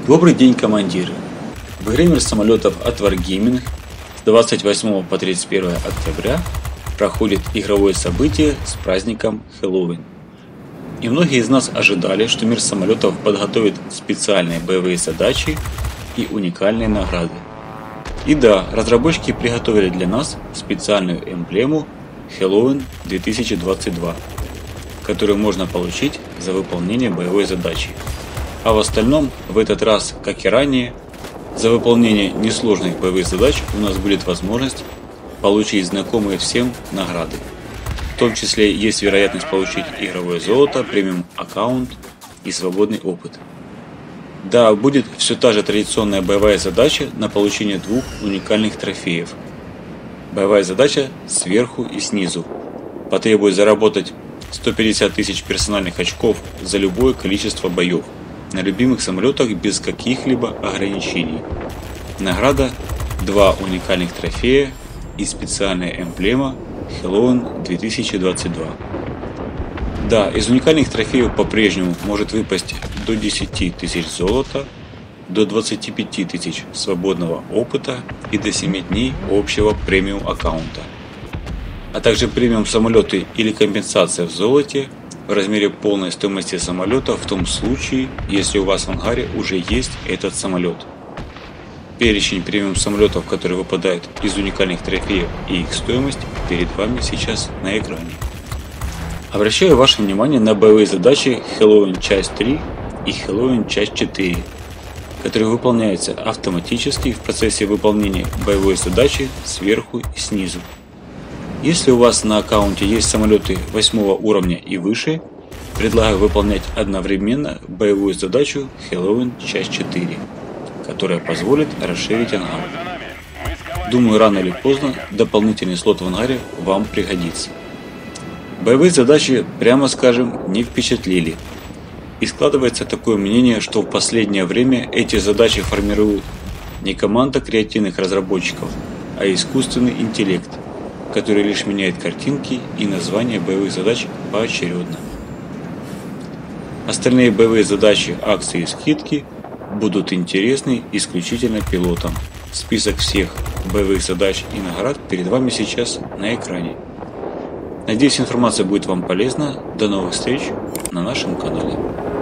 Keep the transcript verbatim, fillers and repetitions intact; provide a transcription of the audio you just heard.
Добрый день, командиры! В игре «Мир самолетов» от Wargaming с двадцать восьмого по тридцать первое октября проходит игровое событие с праздником Хэллоуин. И многие из нас ожидали, что «Мир самолетов» подготовит специальные боевые задачи и уникальные награды. И да, разработчики приготовили для нас специальную эмблему Хэллоуин две тысячи двадцать два, которую можно получить за выполнение боевой задачи. А в остальном, в этот раз, как и ранее, за выполнение несложных боевых задач у нас будет возможность получить знакомые всем награды. В том числе есть вероятность получить игровое золото, премиум аккаунт и свободный опыт. Да, будет все та же традиционная боевая задача на получение двух уникальных трофеев. Боевая задача сверху и снизу. Потребует заработать сто пятьдесят тысяч персональных очков за любое количество боев на любимых самолетах без каких-либо ограничений. Награда – два уникальных трофея и специальная эмблема Хэллоуин две тысячи двадцать два. Да, из уникальных трофеев по-прежнему может выпасть до десяти тысяч золота, до двадцати пяти тысяч свободного опыта и до семи дней общего премиум аккаунта, а также премиум самолеты или компенсация в золоте в размере полной стоимости самолета в том случае, если у вас в ангаре уже есть этот самолет. Перечень премиум самолетов, которые выпадают из уникальных трофеев, и их стоимость перед вами сейчас на экране. Обращаю ваше внимание на боевые задачи Хэллоуин часть три и Хэллоуин часть четыре, которые выполняются автоматически в процессе выполнения боевой задачи сверху и снизу. Если у вас на аккаунте есть самолеты восьмого уровня и выше, предлагаю выполнять одновременно боевую задачу Хэллоуин часть четыре, которая позволит расширить ангар. Думаю, рано или поздно дополнительный слот в ангаре вам пригодится. Боевые задачи, прямо скажем, не впечатлили. И складывается такое мнение, что в последнее время эти задачи формируют не команда креативных разработчиков, а искусственный интеллект, который лишь меняет картинки и названия боевых задач поочередно. Остальные боевые задачи, акции и скидки будут интересны исключительно пилотам. Список всех боевых задач и наград перед вами сейчас на экране. Надеюсь, информация будет вам полезна. До новых встреч на нашем канале.